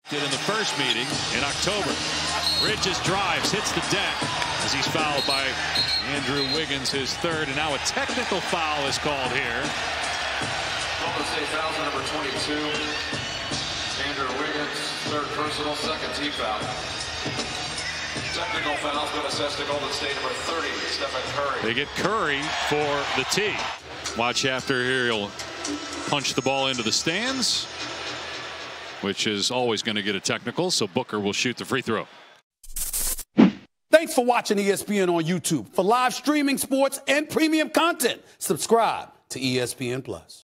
Did in the first meeting in October. Bridges drives, hits the deck as he's fouled by Andrew Wiggins, his third, and now a technical foul is called here. Golden State foul number 22. Andrew Wiggins, third personal, second team foul. Technical foul's been assessed to Golden State number 30, Steph Curry. They get Curry for the tee. Watch after here, he'll punch the ball into the stands, which is always going to get a technical, so Booker will shoot the free throw. Thanks for watching ESPN on YouTube. For live streaming sports and premium content, subscribe to ESPN+.